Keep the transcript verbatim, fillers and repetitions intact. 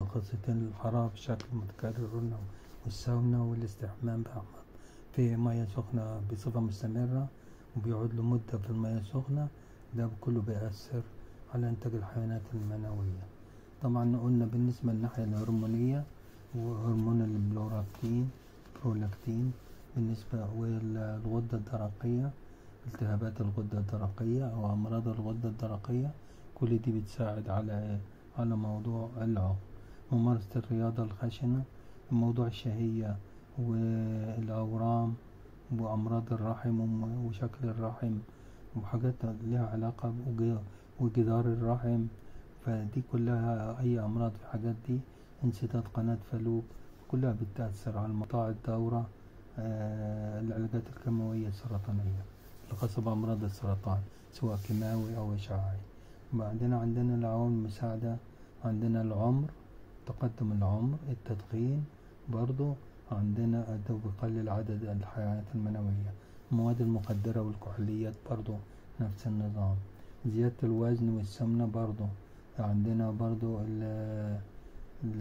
الغطستين للحرارة بشكل متكرر، والساونا والاستحمام في مياه سخنة بصفة مستمرة وبيقعد له مدة في المياه السخنة، ده كله بيأثر على إنتاج الحيوانات المنوية. طبعا قلنا بالنسبة للناحية الهرمونية وهرمون البلوراكتين برولاكتين بالنسبة والغدة الدرقية، التهابات الغدة الدرقية أو أمراض الغدة الدرقية، كل دي بتساعد على على موضوع العقم. ممارسة الرياضة الخشنة، موضوع الشهية والأورام وأمراض الرحم وشكل الرحم وحاجات لها علاقة وجدار الرحم، فدي كلها أي أمراض في الحاجات دي، انسداد قناة فالوب، كلها بتأثر على مقطع الدورة. آه العلاجات الكيماوية السرطانية الخاصة بأمراض السرطان سواء كيماوي أو إشعاعي. بعدين عندنا العوامل المساعدة، عندنا العمر، تقدم العمر، التدخين، برضو عندنا ده بيقلل عدد الحيوانات المنوية. المواد المخدرة والكحوليات برضو نفس النظام. زيادة الوزن والسمنة برضو عندنا برضو